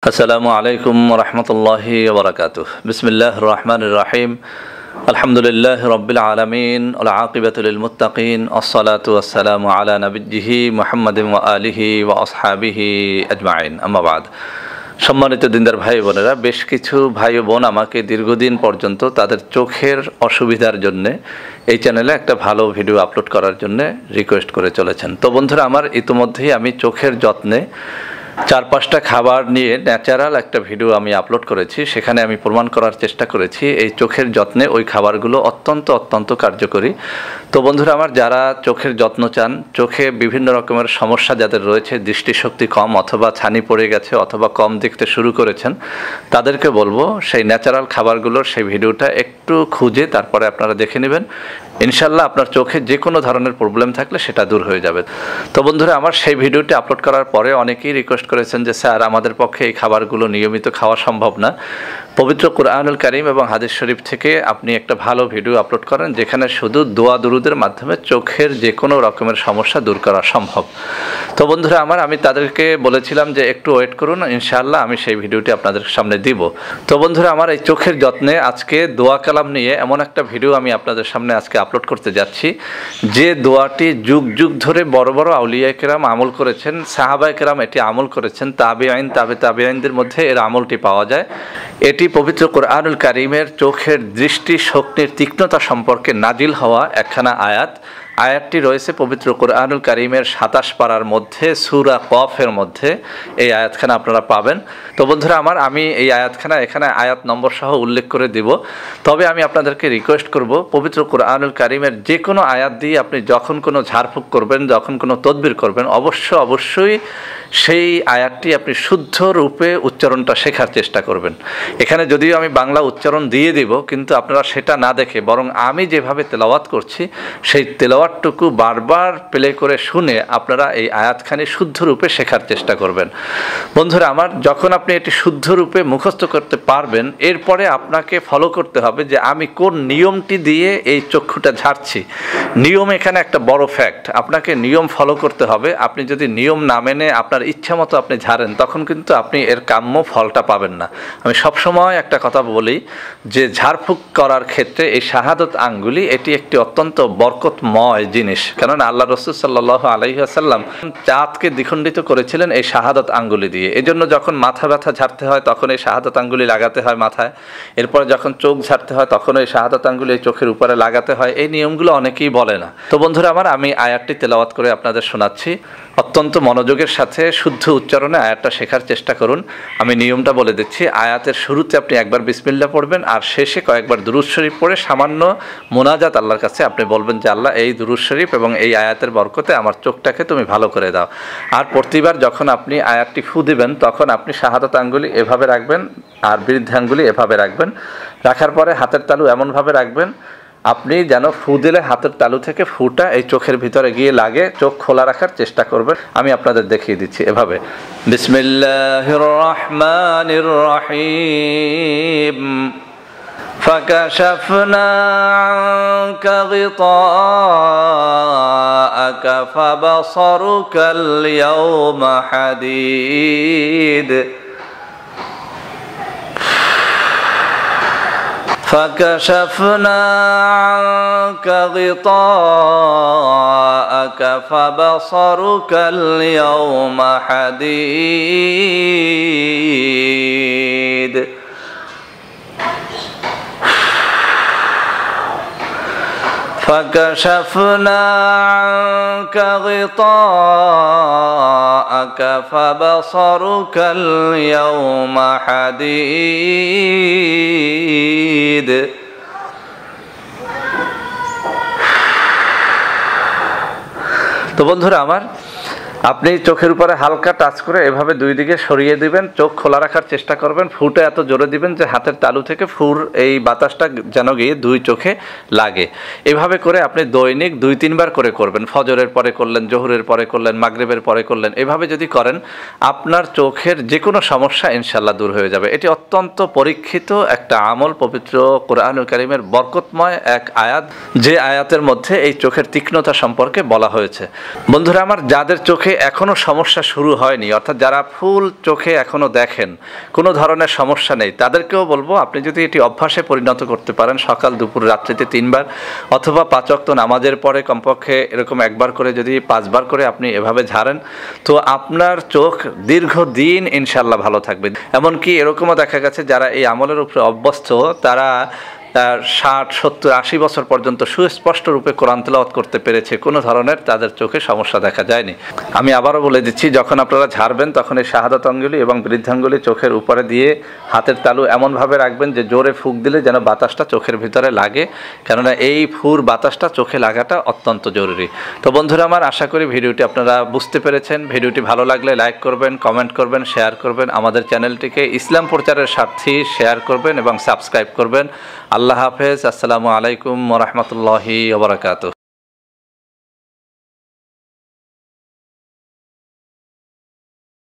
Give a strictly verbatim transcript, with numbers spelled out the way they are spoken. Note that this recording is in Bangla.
আসসালামু আলাইকুম রহমতুল্লাহি ওবরাকাতুহ। বিসমিল্লাহির রহমানির রহিম। আলহামদুলিল্লাহি রাব্বিল আলামিন ওয়াল আকিবাতু লিল মুত্তাকিন। আসসালাতু ওয়াসসালামু আলা নাবিয়্যিহি মুহাম্মাদিন ওয়া আলিহি ওয়া আসহাবিহি আজমাইন। আম্মা বাদ। সম্মানিত দিনদার ভাই বোনেরা, বেশ কিছু ভাই ও বোন আমাকে দীর্ঘদিন পর্যন্ত তাদের চোখের অসুবিধার জন্যে এই চ্যানেলে একটা ভালো ভিডিও আপলোড করার জন্যে রিকোয়েস্ট করে চলেছেন। তো বন্ধুরা, আমার ইতিমধ্যেই আমি চোখের যত্নে চার পাঁচটা খাবার নিয়ে ন্যাচারাল একটা ভিডিও আমি আপলোড করেছি। সেখানে আমি প্রমাণ করার চেষ্টা করেছি এই চোখের যত্নে ওই খাবারগুলো অত্যন্ত অত্যন্ত কার্যকরী। তো বন্ধুরা আমার, যারা চোখের যত্ন চান, চোখে বিভিন্ন রকমের সমস্যা যাদের রয়েছে, দৃষ্টিশক্তি কম অথবা ছানি পড়ে গেছে অথবা কম দেখতে শুরু করেছেন, তাদেরকে বলবো সেই ন্যাচারাল খাবারগুলোর সেই ভিডিওটা একটু খুঁজে তারপরে আপনারা দেখে নেবেন। ইনশাল্লাহ আপনার চোখে যে কোনো ধরনের প্রবলেম থাকলে সেটা দূর হয়ে যাবে। তো বন্ধুরা আমার, সেই ভিডিওটি আপলোড করার পরে অনেকেই রিকোয়েস্ট করেছেন যে স্যার, আমাদের পক্ষে এই খাবারগুলো নিয়মিত খাওয়া সম্ভব না। পবিত্র কুরআনুল কারীম এবং হাদিস শরীফ থেকে আপনি একটা ভালো ভিডিও আপলোড করেন যেখানে শুধু দোয়া দুরুদের মাধ্যমে চোখের যে কোনো রকমের সমস্যা দূর করা সম্ভব। তো বন্ধুরা আমার, আমি তাদেরকে বলেছিলাম যে একটু ওয়েট করুন, ইনশাআল্লাহ আমি সেই ভিডিওটি আপনাদের সামনে দিব। তো বন্ধুরা আমার, এই চোখের যত্নে আজকে দোয়া কালাম নিয়ে এমন একটা ভিডিও আমি আপনাদের সামনে আজকে আপলোড করতে যাচ্ছি যে দোয়াটি যুগ যুগ ধরে বড় বড় আউলিয়া কেরাম আমল করেছেন, সাহাবায়ে কেরাম এটি আমল করেছেন, তাবেঈন তাবে তাবেঈনদের মধ্যে এর আমলটি পাওয়া যায়। এটি পবিত্র কুরআনুল কারীমের চোখের দৃষ্টি শক্তির তীক্ষ্ণতা সম্পর্কে নাজিল হওয়া একখানা আয়াত। আয়াতটি রয়েছে পবিত্র কুরআনুল কারীমের সাতাশ পারার মধ্যে, সূরা কফের মধ্যে এই আয়াতখানা আপনারা পাবেন। তো বন্ধুরা আমার, আমি এই আয়াতখানা এখানে আয়াত নম্বর সহ উল্লেখ করে দিব। তবে আমি আপনাদেরকে রিকোয়েস্ট করব, পবিত্র কুরআনুল কারীমের যে কোনো আয়াত দিয়ে আপনি যখন কোনো ঝাড়ফুঁক করবেন, যখন কোনো তদবির করবেন, অবশ্য অবশ্যই সেই আয়াতটি আপনি শুদ্ধ রূপে উচ্চারণটা শেখার চেষ্টা করবেন। এখানে যদিও আমি বাংলা উচ্চারণ দিয়ে দিব, কিন্তু আপনারা সেটা না দেখে বরং আমি যেভাবে তেলাওয়াত করছি সেই তেলাওয়াতটুকু বারবার প্লে করে শুনে আপনারা এই আয়াতখানি শুদ্ধ রূপে শেখার চেষ্টা করবেন। বন্ধুরা আমার, যখন আপনি এটি শুদ্ধ রূপে মুখস্থ করতে পারবেন, এরপরে আপনাকে ফলো করতে হবে যে আমি কোন নিয়মটি দিয়ে এই চক্ষুটা ঝাড়ছি। নিয়ম এখানে একটা বড় ফ্যাক্ট, আপনাকে নিয়ম ফলো করতে হবে। আপনি যদি নিয়ম না মেনে আপনার ইচ্ছা মতো আপনি ঝাড়েন, তখন কিন্তু আপনি এর কাম্য ফলটা পাবেন না। আমি সবসময় একটা কথা বলি যে ঝাড়ফুঁক করার ক্ষেত্রে এই শাহাদত আঙ্গুলি এটি একটি অত্যন্ত বরকতময় জিনিস। কেননা আল্লাহ রাসূল সাল্লাল্লাহু আলাইহি ওয়াসাল্লাম চাঁদকে দ্বিখণ্ডিত করেছিলেন এই শাহাদত আঙ্গুলি দিয়ে। এই জন্য যখন মাথা ব্যথা ঝাড়তে হয় তখন এই শাহাদত আঙ্গুলি লাগাতে হয় মাথায়। এরপরে যখন চোখ ঝাড়তে হয় তখন এই শাহাদত আঙ্গুলি এই চোখের উপরে লাগাতে হয়। এই নিয়মগুলো অনেকেই বলে না। তো বন্ধুরা আমার, আমি আয়াতটি তেলাওয়াত করে আপনাদের শোনাচ্ছি। অত্যন্ত মনোযোগের সাথে শুদ্ধ উচ্চারণে আয়াতটা শেখার চেষ্টা করুন। আমি নিয়মটা বলে দিচ্ছি। আয়াতের শুরুতে আপনি একবার বিসমিল্লাহ পড়বেন, আর শেষে কয়েকবার দুরূদ শরীফ পড়ে সামান্য মোনাজাত আল্লাহর কাছে আপনি বলবেন যে আল্লাহ, এই দুরূদ শরীফ এবং এই আয়াতের বরকতে আমার চোখটাকে তুমি ভালো করে দাও। আর প্রতিবার যখন আপনি আয়াতটি ফু দিবেন তখন আপনি শাহাদাত আঙ্গুলি এভাবে রাখবেন আর বৃদ্ধাঙ্গুলি এভাবে রাখবেন। রাখার পরে হাতের তালু এমনভাবে রাখবেন আপনি যেন ফু দিলে হাতের তালু থেকে ফুটা এই চোখের ভিতরে গিয়ে লাগে। চোখ খোলা রাখার চেষ্টা করবেন। আমি আপনাদের দেখিয়ে দিচ্ছি এভাবে। বিসমিল্লাহির রহমানির রহিম। فكشفنا عنك غطاءك فبصرك اليوم حديد فكشفنا عنك غطاءك فبصرك اليوم حديد فكشفنا عنك غطاءك فبصرك اليوم حديد তো বন্ধুরা আমার, আপনি চোখের উপরে হালকা টাচ করে এভাবে দুই দিকে সরিয়ে দিবেন, চোখ খোলা রাখার চেষ্টা করবেন। ফুটা এত জোরে দিবেন যে হাতের তালু থেকে ফুর এই বাতাসটা যেন গিয়ে দুই চোখে লাগে। এভাবে করে আপনি দৈনিক দুই তিনবার করে করবেন। ফজরের পরে করলেন, জোহরের পরে করলেন, মাগরিবের পরে করলেন। এভাবে যদি করেন আপনার চোখের যে কোনো সমস্যা ইনশাল্লাহ দূর হয়ে যাবে। এটি অত্যন্ত পরীক্ষিত একটা আমল, পবিত্র কুরআনুল কারীমের বরকতময় এক আয়াত, যে আয়াতের মধ্যে এই চোখের তীক্ষ্ণতা সম্পর্কে বলা হয়েছে। বন্ধুরা আমার, যাদের চোখে চোখে এখনও সমস্যা শুরু হয়নি, অর্থাৎ যারা ফুল চোখে এখনও দেখেন, কোনো ধরনের সমস্যা নেই, তাদেরকেও বলবো আপনি যদি এটি অভ্যাসে পরিণত করতে পারেন, সকাল দুপুর রাত্রিতে তিনবার অথবা পাঁচ ওয়াক্ত নামাজের পরে কমপক্ষে এরকম একবার করে যদি পাঁচবার করে আপনি এভাবে ঝাড়েন, তো আপনার চোখ দীর্ঘদিন ইনশাল্লাহ ভালো থাকবে। এমনকি এরকমও দেখা গেছে যারা এই আমলের উপরে অভ্যস্ত, তারা ষাট সত্তর আশি বছর পর্যন্ত সুস্পষ্ট রূপে কোরআন তেলাওয়াত করতে পেরেছে, কোনো ধরনের তাদের চোখে সমস্যা দেখা যায়নি। আমি আবারও বলে দিচ্ছি, যখন আপনারা ঝাড়বেন তখন এই শাহাদাত আঙ্গুলি এবং বৃদ্ধাঙ্গুলি চোখের উপরে দিয়ে হাতের তালু এমনভাবে রাখবেন যে জোরে ফুঁক দিলে যেন বাতাসটা চোখের ভিতরে লাগে, কেননা এই ফুর বাতাসটা চোখে লাগাটা অত্যন্ত জরুরি। তো বন্ধুরা আমার, আশা করি ভিডিওটি আপনারা বুঝতে পেরেছেন। ভিডিওটি ভালো লাগলে লাইক করবেন, কমেন্ট করবেন, শেয়ার করবেন, আমাদের চ্যানেলটিকে ইসলাম প্রচারের স্বার্থে শেয়ার করবেন এবং সাবস্ক্রাইব করবেন। আল্লাহ হাফেজ। আসসালামু আলাইকুম ওয়া রাহমাতুল্লাহি ওয়া বারাকাতুহু।